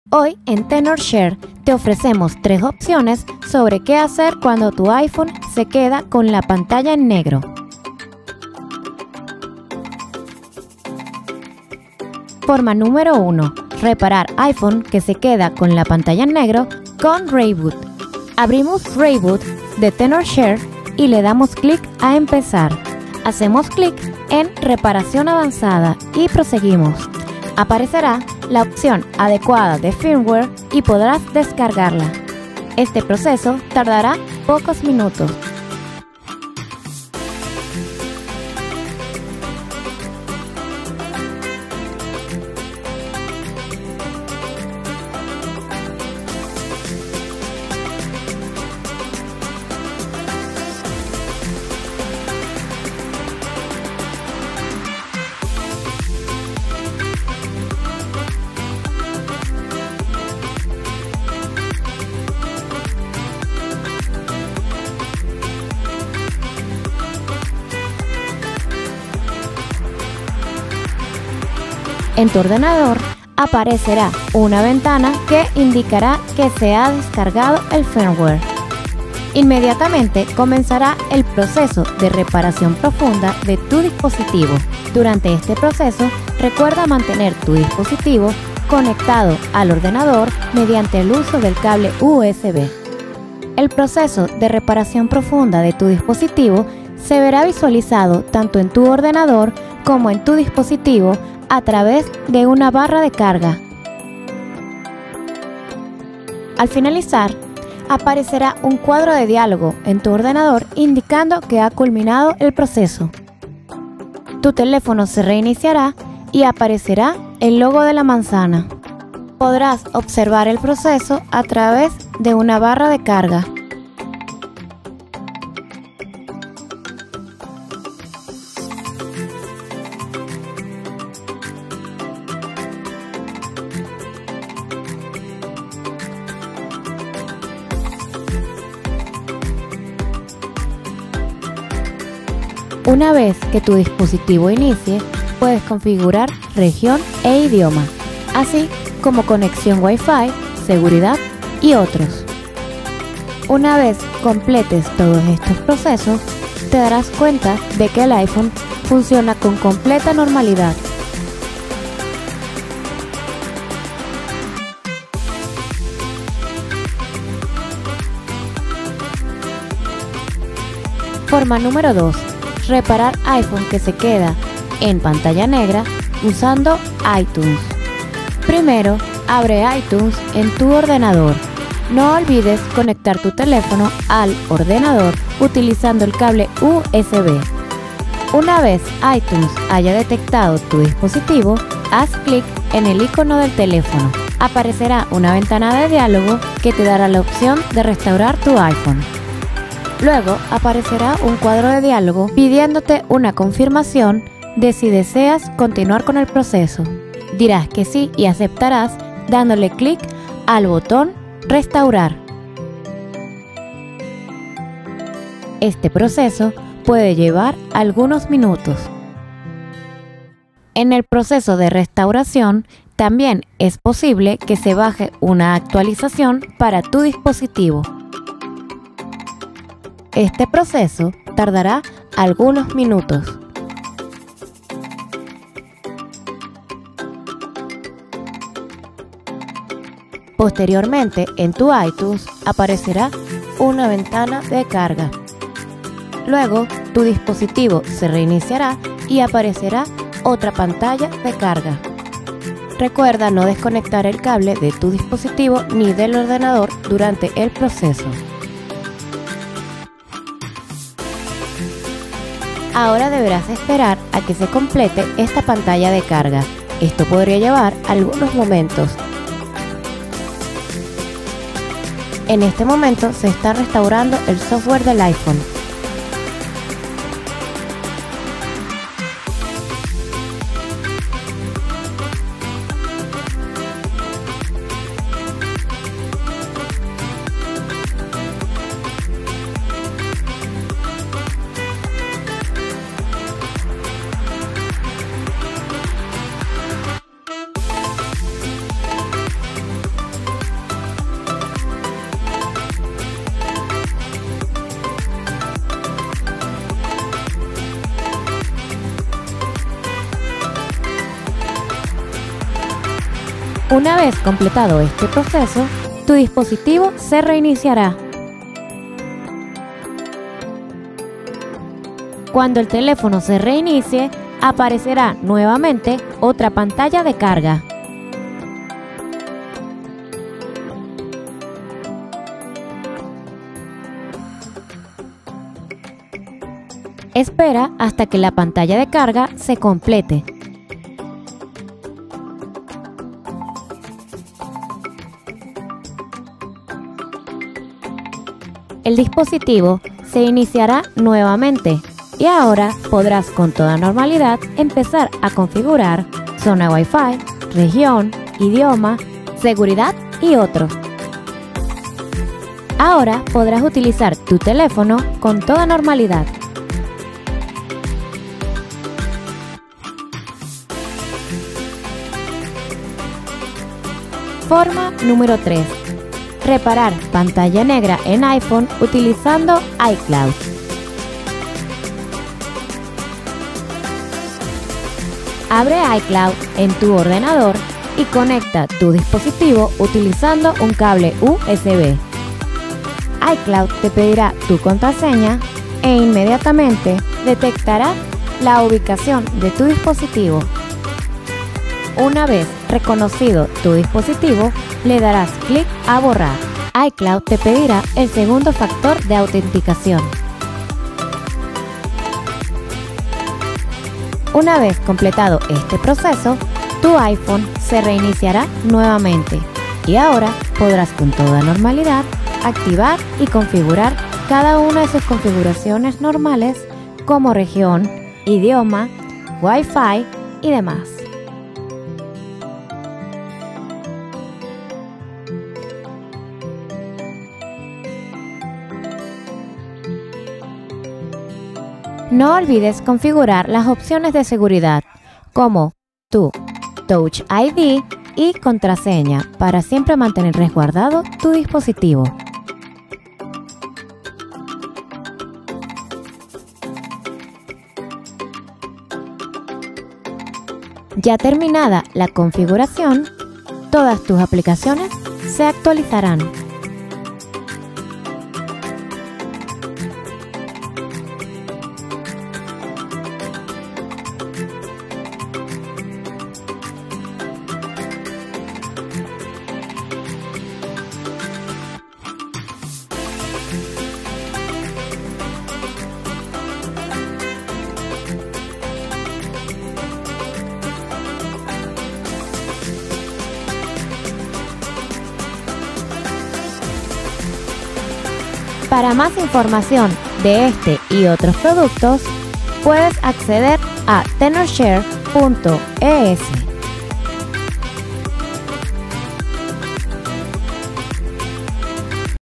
Hoy en TenorShare te ofrecemos 3 opciones sobre qué hacer cuando tu iPhone se queda con la pantalla en negro. Forma número 1. Reparar iPhone que se queda con la pantalla en negro con Rayboot. Abrimos Rayboot de TenorShare y le damos clic a empezar. Hacemos clic en reparación avanzada y proseguimos. Aparecerá la opción adecuada de firmware y podrás descargarla. Este proceso tardará pocos minutos. En tu ordenador aparecerá una ventana que indicará que se ha descargado el firmware. Inmediatamente comenzará el proceso de reparación profunda de tu dispositivo. Durante este proceso, recuerda mantener tu dispositivo conectado al ordenador mediante el uso del cable USB. El proceso de reparación profunda de tu dispositivo se verá visualizado tanto en tu ordenador como en tu dispositivo a través de una barra de carga. Al finalizar, aparecerá un cuadro de diálogo en tu ordenador indicando que ha culminado el proceso. Tu teléfono se reiniciará y aparecerá el logo de la manzana. Podrás observar el proceso a través de una barra de carga. Una vez que tu dispositivo inicie, puedes configurar región e idioma, así como conexión Wi-Fi, seguridad y otros. Una vez completes todos estos procesos, te darás cuenta de que el iPhone funciona con completa normalidad. Forma número 2. Reparar iPhone que se queda en pantalla negra usando iTunes. Primero, abre iTunes en tu ordenador. No olvides conectar tu teléfono al ordenador utilizando el cable USB. Una vez iTunes haya detectado tu dispositivo, haz clic en el icono del teléfono. Aparecerá una ventana de diálogo que te dará la opción de restaurar tu iPhone. Luego aparecerá un cuadro de diálogo pidiéndote una confirmación de si deseas continuar con el proceso. Dirás que sí y aceptarás dándole clic al botón Restaurar. Este proceso puede llevar algunos minutos. En el proceso de restauración, también es posible que se baje una actualización para tu dispositivo. Este proceso tardará algunos minutos. Posteriormente, en tu iTunes aparecerá una ventana de carga. Luego, tu dispositivo se reiniciará y aparecerá otra pantalla de carga. Recuerda no desconectar el cable de tu dispositivo ni del ordenador durante el proceso. Ahora deberás esperar a que se complete esta pantalla de carga. Esto podría llevar algunos momentos. En este momento se está restaurando el software del iPhone. Una vez completado este proceso, tu dispositivo se reiniciará. Cuando el teléfono se reinicie, aparecerá nuevamente otra pantalla de carga. Espera hasta que la pantalla de carga se complete. El dispositivo se iniciará nuevamente y ahora podrás con toda normalidad empezar a configurar zona Wi-Fi, región, idioma, seguridad y otros. Ahora podrás utilizar tu teléfono con toda normalidad. Forma número 3. Reparar pantalla negra en iPhone utilizando iCloud. Abre iCloud en tu ordenador y conecta tu dispositivo utilizando un cable USB. iCloud te pedirá tu contraseña e inmediatamente detectará la ubicación de tu dispositivo. Una vez reconocido tu dispositivo, le darás clic a borrar. iCloud te pedirá el segundo factor de autenticación. Una vez completado este proceso, tu iPhone se reiniciará nuevamente y ahora podrás con toda normalidad activar y configurar cada una de sus configuraciones normales como región, idioma, Wi-Fi y demás. No olvides configurar las opciones de seguridad como tu Touch ID y contraseña para siempre mantener resguardado tu dispositivo. Ya terminada la configuración, todas tus aplicaciones se actualizarán. Para más información de este y otros productos, puedes acceder a tenorshare.es.